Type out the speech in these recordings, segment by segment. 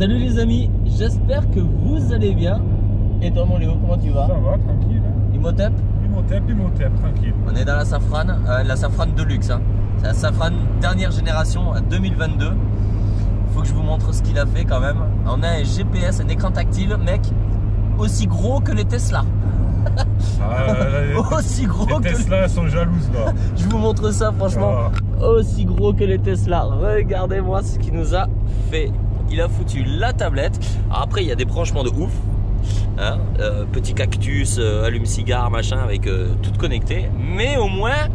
Salut les amis, j'espère que vous allez bien. Et toi mon Léo, comment tu vas? Ça va, tranquille. Imhotep, tranquille. on est dans la Safran Deluxe. Hein. C'est la Safran dernière génération 2022. Faut que je vous montre ce qu'il a fait quand même. On a un GPS, un écran tactile, mec, aussi gros que les Tesla. Aussi gros les que Tesla sont jalouses là. Je vous montre ça franchement. Aussi gros que les Tesla. Regardez-moi ce qu'il nous a fait. Il a foutu la tablette. Alors après il y a des branchements de ouf. Hein, petit cactus, allume-cigare, machin, avec tout connecté. Mais au moins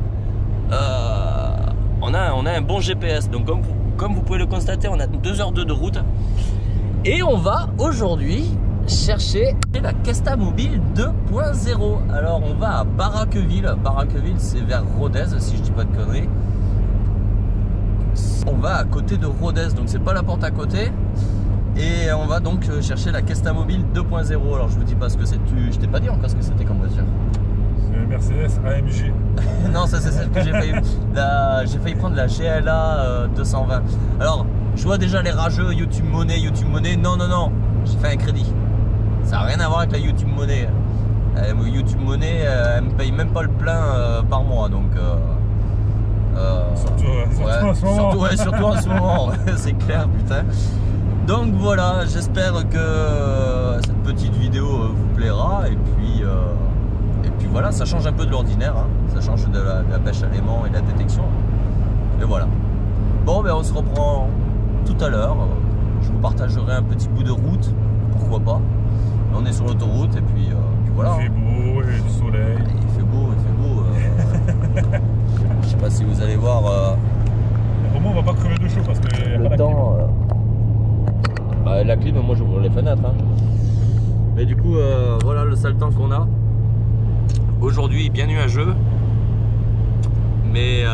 on a un bon GPS. Donc comme vous pouvez le constater, on a 2h02 de route. Et on va aujourd'hui chercher la Kesta Mobile 2.0. Alors on va à Barraqueville. Barraqueville c'est vers Rodez si je dis pas de conneries. On va à côté de Rodez, donc c'est pas la porte à côté. Et on va donc chercher la Kesta Mobile 2.0. Alors je vous dis pas ce que c'est. Je t'ai pas dit encore ce que c'était comme voiture. C'est une Mercedes AMG. Non, ça c'est celle que j'ai failli. J'ai failli prendre la GLA 220. Alors je vois déjà les rageux YouTube Money. Non, j'ai fait un crédit. Ça n'a rien à voir avec la YouTube Money. YouTube Money, elle me paye même pas le plein par mois, donc. Surtout en ce moment. Surtout en ce moment, c'est clair, putain. Donc voilà, j'espère que cette petite vidéo vous plaira. Et puis voilà, ça change un peu de l'ordinaire, hein. Ça change de la pêche à l'aimant et de la détection. Et voilà. Bon, ben on se reprend tout à l'heure. Je vous partagerai un petit bout de route, pourquoi pas. On est sur l'autoroute et puis voilà. Il fait beau, il y a du soleil. Il fait beau. Je sais pas si vous allez voir. Au moins on va pas crever de chaud parce que y a le pas temps. La clim, moi j'ouvre les fenêtres. Hein. Mais du coup, voilà le sale temps qu'on a. Aujourd'hui, bien nuageux. Mais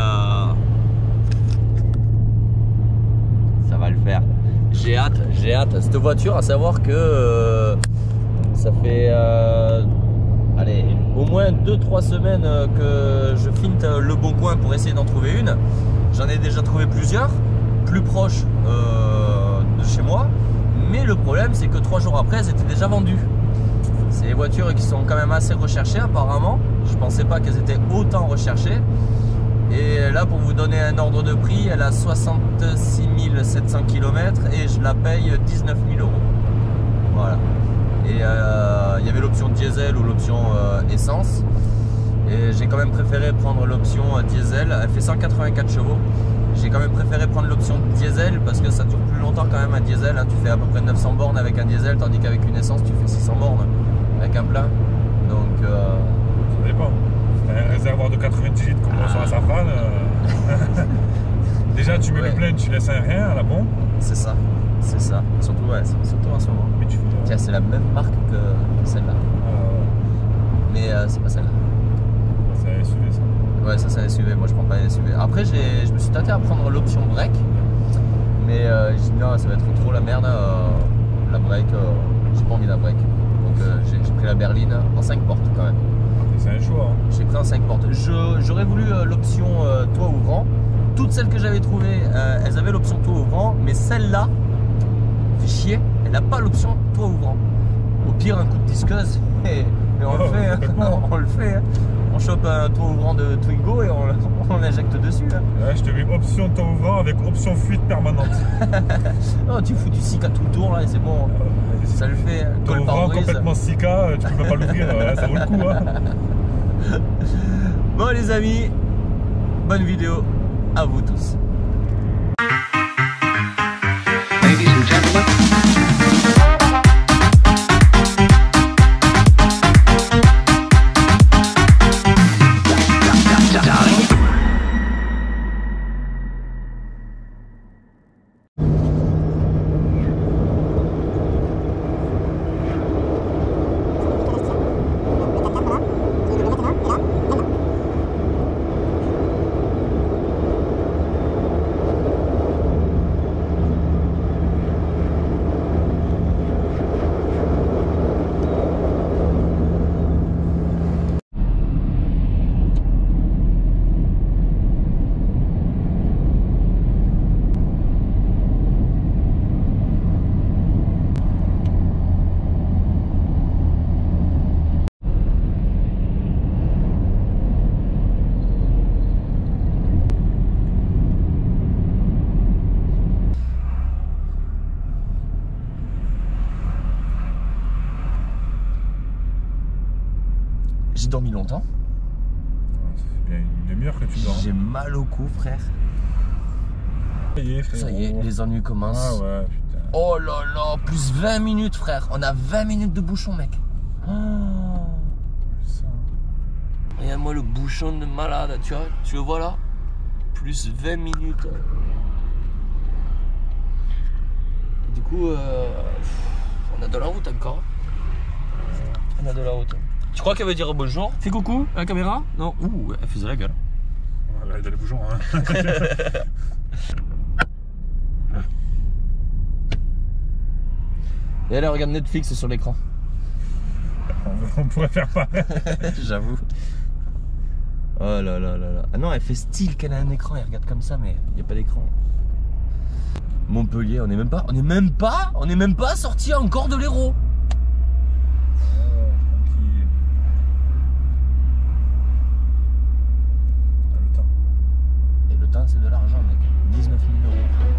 ça va le faire. J'ai hâte. Cette voiture, à savoir que ça fait allez, au moins 2-3 semaines que je finte le bon coin pour essayer d'en trouver une. J'en ai déjà trouvé plusieurs, plus proches de chez moi. Mais le problème, c'est que 3 jours après, elles étaient déjà vendues. C'est des voitures qui sont quand même assez recherchées apparemment. Je pensais pas qu'elles étaient autant recherchées. Et là, pour vous donner un ordre de prix, elle a 66 700 km et je la paye 19 000 €. Voilà. Et il y avait l'option diesel ou l'option essence. Et j'ai quand même préféré prendre l'option diesel. Elle fait 184 chevaux. J'ai quand même préféré prendre l'option diesel parce que ça dure plus longtemps quand même un diesel. Hein. Tu fais à peu près 900 bornes avec un diesel, tandis qu'avec une essence, tu fais 600 bornes avec un plein. Donc ça dépend. Un réservoir de 90 litres comme sur la Safran. Déjà tu mets le plein, tu laisses un rien à la pompe. C'est ça. Surtout en ce moment. Mais tiens, c'est la même marque que celle-là. Mais c'est pas celle-là. C'est un SUV ça. Ouais, ça c'est un SUV, moi je prends pas un SUV. Après je me suis tenté à prendre l'option break. Mais je dis non, ça va être trop la merde. La break, j'ai pas envie de la break. Donc j'ai pris la berline en 5 portes quand même. C'est un choix. Hein. J'ai pris en 5 portes. J'aurais voulu l'option toit ouvrant. Toutes celles que j'avais trouvées, elles avaient l'option toit ouvrant. Mais celle-là, fait chier, elle n'a pas l'option toit ouvrant. Au pire, un coup de disqueuse. Mais on le fait. Hein. On le fait. Hein. On chope un toit ouvrant de Twingo et on l'injecte dessus. Hein. Ouais, je te mets option toit ouvrant avec option fuite permanente. Non, tu fous du Sika tout le tour là et c'est bon. Ça le fait. Toit ouvrant complètement Sika, tu peux pas l'ouvrir, ça vaut le coup. Hein. Bon les amis, bonne vidéo à vous tous. Ladies and gentlemen. dormi longtemps. Ça fait bien une demi-heure que tu dors. J'ai mal au cou, frère. Ça y est, frérot. Ça y est, les ennuis commencent. Ah ouais, putain. Oh là là, plus 20 minutes, frère. On a 20 minutes de bouchon, mec. Oh. Ça. Regarde-moi le bouchon de malade, tu le vois là? Plus 20 minutes. Du coup, on a de la route encore. On a de la route. Tu crois qu'elle veut dire bonjour? Fais coucou à la caméra? Non. Ouh, elle faisait la gueule. Voilà, il a les bouchons, hein. Et elle regarde Netflix sur l'écran. On pourrait faire pareil. J'avoue. Oh là là là là. Ah non, elle fait style qu'elle a un écran, elle regarde comme ça, mais il n'y a pas d'écran. Montpellier, on n'est même pas sorti encore de l'Hérault. Tranquille. On a le temps. Et le temps, c'est de l'argent, mec. 19 000 euros.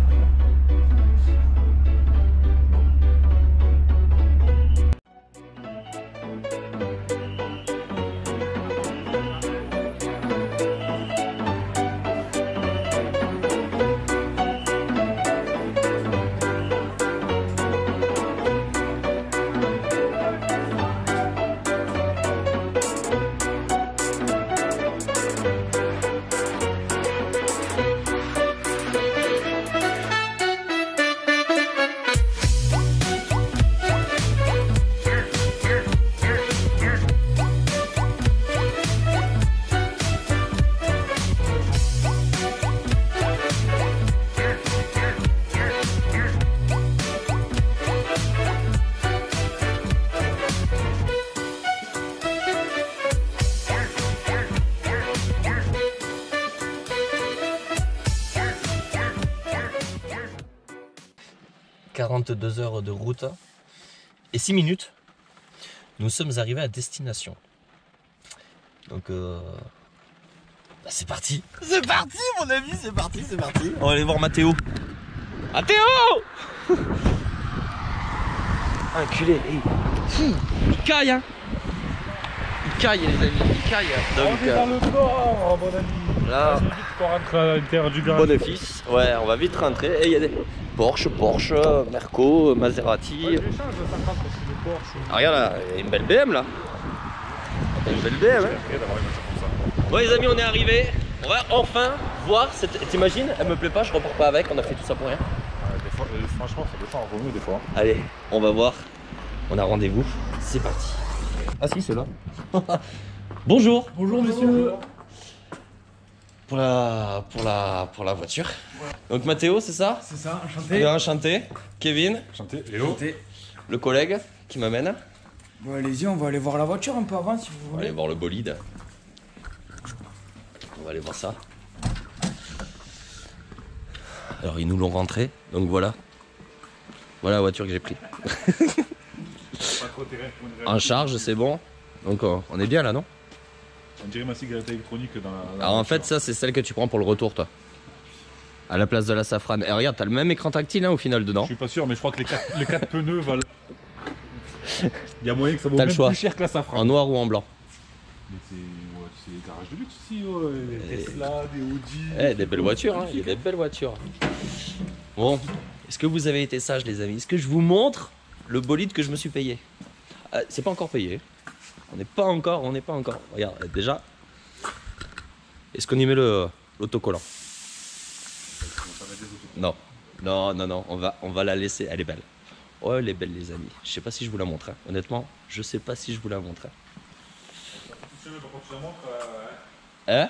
42 heures de route et 6 minutes, nous sommes arrivés à destination. Donc c'est parti. C'est parti mon ami, c'est parti. On va aller voir Mathéo. Mathéo. Enculé, il caille hein. Il caille les amis, il caille. Donc on est dans le port, mon ami. là, Vite pour rentrer à l'intérieur du garage. bénéfice. Ouais, on va vite rentrer. Et il y a des Porsche, Merco, Maserati. Ouais, j'échange de 50 parce que le Porsche. Ah, regarde là, il y a une belle BM là. Une belle BM. Hein. C'est d'avoir une voiture comme ça. Bon les amis, on est arrivés. On va enfin voir cette. T'imagines, elle me plaît pas, je repars pas avec, on a fait tout ça pour rien. Des fois, franchement, ça dépend, vaut mieux des fois. Allez, on va voir. On a rendez-vous. C'est parti. Ah si, c'est là. Bonjour. Bonjour monsieur. Pour la voiture. Donc Mathéo, c'est ça? C'est ça, enchanté. Bien enchanté. Kevin, Chanter, Léo. Enchanté. le collègue qui m'amène. Bon allez-y, on va aller voir la voiture un peu avant si vous On va voulez. aller voir le bolide. On va aller voir ça. Alors ils nous l'ont rentré, donc voilà. Voilà la voiture que j'ai pris. Pas trop terrain pour une En charge, c'est bon. Donc on est bien là, non? On dirait ma cigarette électronique dans la. Alors en fait, ça c'est celle que tu prends pour le retour, toi. À la place de la safrane. Et regarde, t'as le même écran tactile hein, au final Je dedans. suis pas sûr, mais je crois que les 4 pneus valent. Il y a moyen que ça vaut T'as le même choix. plus cher que la safran. En noir ou en blanc. Mais c'est des garages de luxe ici, des Tesla, des Audi. Eh, des belles voitures, hein. Il y a des belles voitures. Bon, est-ce que vous avez été sages, les amis? Est-ce que je vous montre le bolide que je me suis payé? C'est pas encore payé. On n'est pas encore. Regarde, déjà. Est-ce qu'on y met l'autocollant? Non. On va la laisser. Elle est belle. Oh, elle est belle, les amis. Je sais pas si je vous la montre. Hein. Honnêtement, je sais pas si je vous la montre. Hein?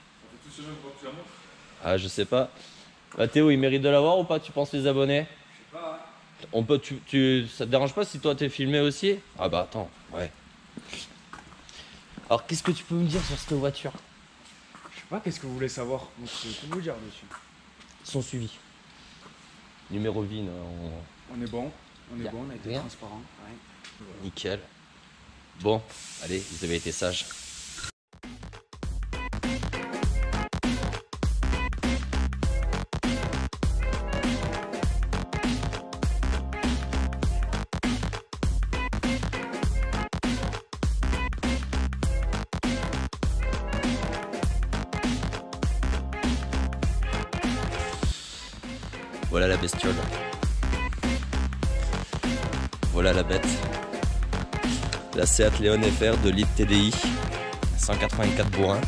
Ah, je sais pas. Mathéo, il mérite de l'avoir ou pas, tu penses, les abonnés? Je sais pas. On peut, ça te dérange pas si toi t'es filmé aussi? Ah bah attends, ouais. Alors qu'est-ce que tu peux me dire sur cette voiture? Je sais pas, qu'est-ce que vous voulez savoir? Donc, je peux vous dire dessus. Son suivi. Numéro VIN, On est bon, on Y a a été rien. transparent. Ouais. nickel. Bon, allez, vous avez été sages. Voilà la bestiole. Voilà la bête. La Seat Leon FR de Lead TDI. 184 bourrins.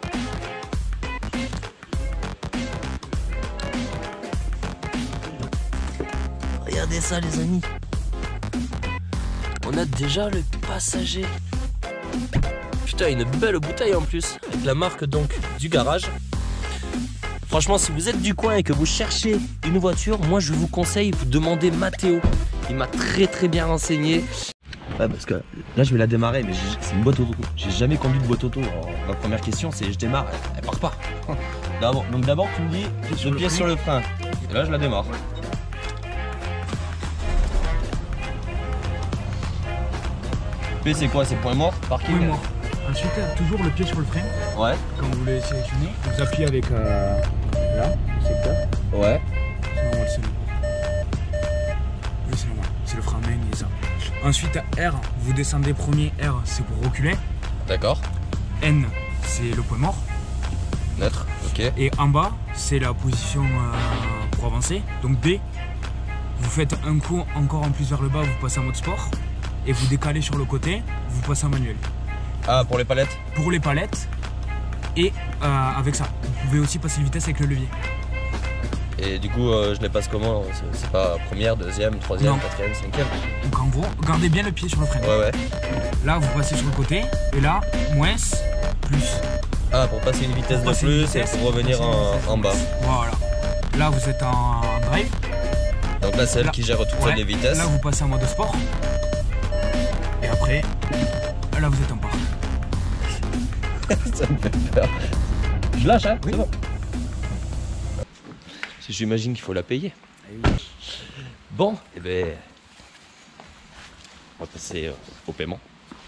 Regardez ça les amis. On a déjà le passager. Putain, une belle bouteille en plus. Avec la marque donc du garage. Franchement, si vous êtes du coin et que vous cherchez une voiture, moi je vous conseille, vous demandez Mathéo. Il m'a très bien renseigné. Ouais, parce que là je vais la démarrer, mais c'est une boîte auto. J'ai jamais conduit de boîte auto. Alors, ma première question c'est je démarre, elle part pas. Donc d'abord tu me dis le pied sur le frein. Et là je la démarre. P c'est quoi? C'est point mort? Parking? Point mort. Ensuite, toujours le pied sur le frein. Ouais. Quand vous le sélectionnez, vous appuyez avec là, le secteur. Ouais. C'est normal, c'est bon. Oui, c'est normal. C'est le frein main et ça. Ensuite, R, vous descendez premier. R, c'est pour reculer. D'accord. N, c'est le point mort. Neutre, ok. Et en bas, c'est la position pour avancer. Donc D, vous faites un coup encore en plus vers le bas, vous passez en mode sport. Et vous décalez sur le côté, vous passez en manuel. Ah, pour les palettes? Pour les palettes. Et avec ça, vous pouvez aussi passer de vitesse avec le levier. Et du coup, je les passe comment? C'est pas première, deuxième, troisième, Non. quatrième, cinquième? Donc en gros, gardez bien le pied sur le frein. Ouais. Là, vous passez sur le côté. Et là, moins, plus. Ah, pour passer une vitesse de Passer une plus vitesse, et pour revenir passer une vitesse en de bas. plus. Voilà. Là, vous êtes en drive. Donc là, c'est elle Là- qui gère toutes Ouais. les vitesses. Là, vous passez en mode sport. Et après, là, vous êtes en parc. Ça me fait peur. Je lâche, hein? Oui. C'est bon. J'imagine qu'il faut la payer. Bon, et ben, on va passer au paiement.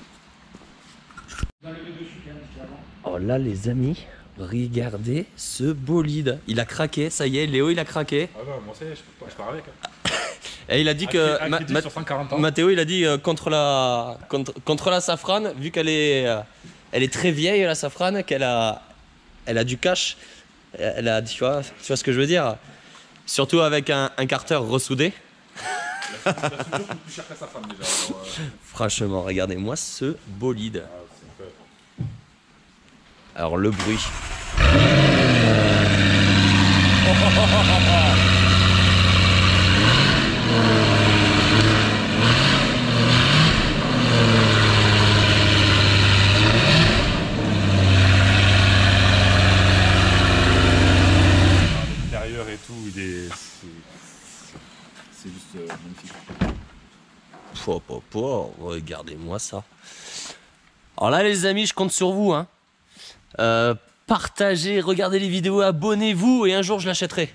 Oh là, les amis, regardez ce bolide. Il a craqué, ça y est, Léo, il a craqué. Ah non, moi c'est, je pars avec. Et il a dit que Crédit sur 140 ans. Mathéo, il a dit contre la Safrane, vu qu'elle est très vieille la Safrane, elle a du cash, elle a, tu vois ce que je veux dire, surtout avec un carter ressoudé. La soudure coûte plus cher qu'à sa femme déjà. Alors, Franchement, regardez-moi ce bolide. Alors le bruit. l'intérieur et tout, c'est juste magnifique. Regardez-moi ça. Alors là les amis, je compte sur vous, hein. Partagez, regardez les vidéos, abonnez-vous et un jour je l'achèterai.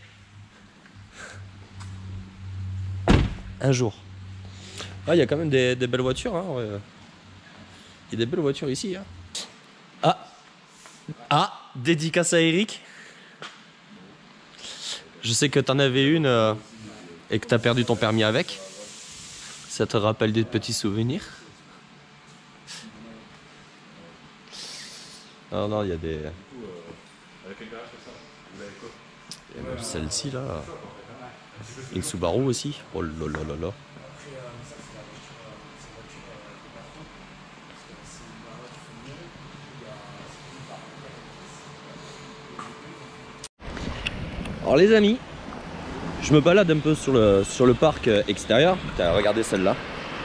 Un jour. Ah, il y a quand même des belles voitures, hein. Il y a des belles voitures ici, hein. Dédicace à Eric. Je sais que t'en avais une et que t'as perdu ton permis avec. Ça te rappelle des petits souvenirs? Non, non, il y a des... Il y a même celle-ci là. Une Subaru aussi. Oh là là là là. Alors les amis, je me balade un peu sur le parc extérieur. Putain, regardez celle-là.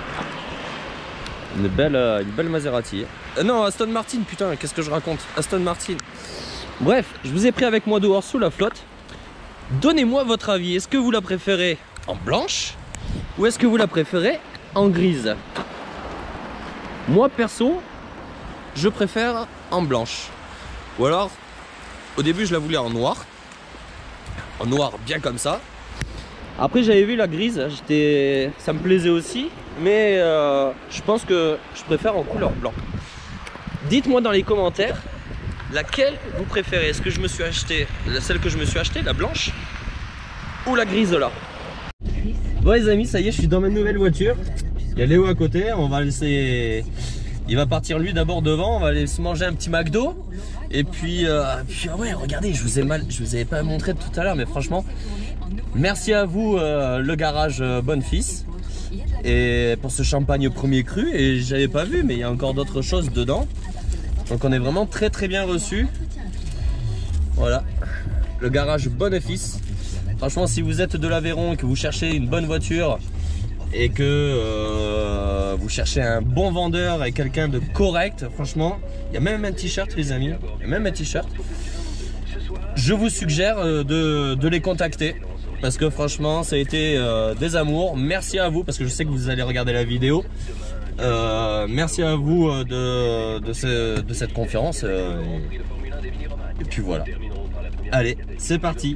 Une belle Maserati. Non, Aston Martin, putain, qu'est-ce que je raconte? Aston Martin. Bref, je vous ai pris avec moi dehors sous la flotte. Donnez-moi votre avis. Est-ce que vous la préférez en blanche ou est-ce que vous la préférez en grise? Moi, perso, je préfère en blanche. Ou alors, au début, je la voulais en noir. En noir, bien comme ça. Après, j'avais vu la grise, ça me plaisait aussi. Mais je pense que je préfère en couleur blanc. Dites-moi dans les commentaires laquelle vous préférez. Est-ce que je me suis acheté celle que je me suis acheté, la blanche, ou la grise là? Bon les amis, ça y est, je suis dans ma nouvelle voiture. Il y a Léo à côté, on va laisser... Il va partir lui d'abord devant, on va aller se manger un petit McDo. Et puis ouais, regardez, je vous avais pas montré tout à l'heure, mais franchement, Merci à vous, le garage Bonfils, et pour ce champagne premier cru. Et j'avais pas vu, mais il y a encore d'autres choses dedans. Donc on est vraiment très très bien reçu. Voilà, le garage Bonfils. Franchement, si vous êtes de l'Aveyron et que vous cherchez une bonne voiture et que vous cherchez un bon vendeur et quelqu'un de correct, franchement, il y a même un t-shirt, les amis. Il y a même un t-shirt. Je vous suggère de les contacter parce que franchement, ça a été des amours. Merci à vous parce que je sais que vous allez regarder la vidéo. Merci à vous de cette confiance. Et puis voilà. Allez, c'est parti.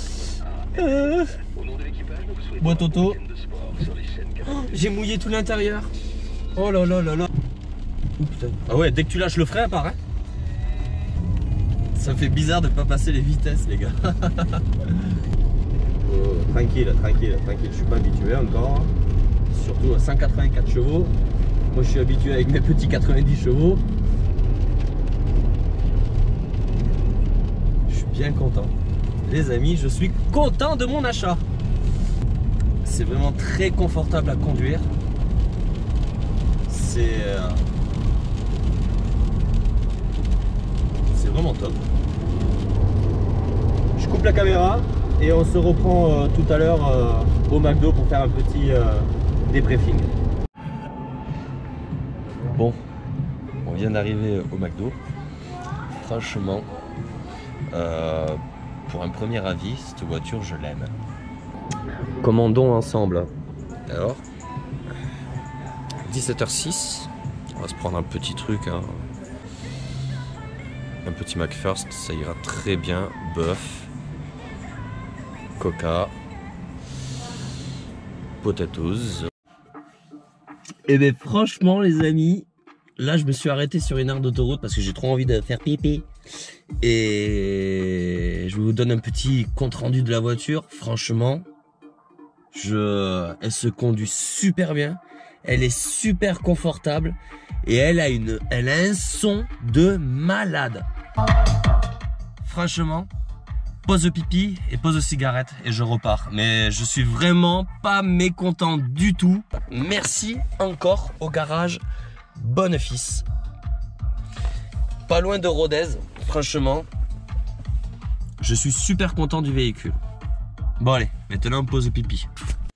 Boîte auto. Oh, j'ai mouillé tout l'intérieur. Oh là là là là. Oh, putain. Ah ouais, dès que tu lâches le frein, apparaît. Ça fait bizarre de pas passer les vitesses, les gars. Oh, tranquille, tranquille, tranquille. Je suis pas habitué encore. Surtout à 184 chevaux. Moi, je suis habitué avec mes petits 90 chevaux. Je suis bien content. Les amis, je suis content de mon achat. C'est vraiment très confortable à conduire. C'est vraiment top. Je coupe la caméra et on se reprend tout à l'heure au McDo pour faire un petit débriefing. Bon, on vient d'arriver au McDo. Franchement, pour un premier avis, cette voiture, je l'aime. Commandons ensemble. Alors, 17h06, on va se prendre un petit truc, hein. Un petit McFirst, ça ira très bien. Bœuf, Coca, potatoes. Et bien franchement les amis, là je me suis arrêté sur une aire d'autoroute parce que j'ai trop envie de faire pipi. Et je vous donne un petit compte rendu de la voiture. Franchement, elle se conduit super bien. Elle est super confortable. Et elle a un son de malade. Franchement, pose de pipi et pose de cigarette et je repars. Mais je suis vraiment pas mécontent du tout. Merci encore au garage Bonfils. Pas loin de Rodez. Franchement, je suis super content du véhicule. Bon allez, maintenant on pose pipi.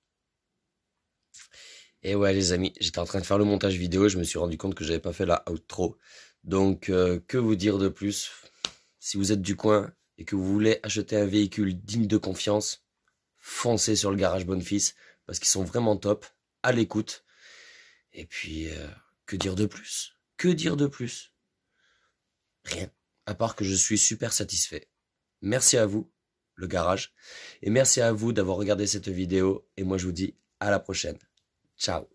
Et ouais les amis, j'étais en train de faire le montage vidéo et je me suis rendu compte que j'avais pas fait la outro. Donc que vous dire de plus? Si vous êtes du coin et que vous voulez acheter un véhicule digne de confiance, foncez sur le garage Bonfils parce qu'ils sont vraiment top, à l'écoute. Et puis, que dire de plus? Que dire de plus? Rien, à part que je suis super satisfait. Merci à vous, le garage, et merci à vous d'avoir regardé cette vidéo, et moi je vous dis à la prochaine. Ciao.